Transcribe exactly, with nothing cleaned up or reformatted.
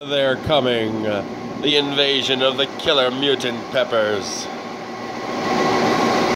They're coming. The invasion of the killer mutant peppers.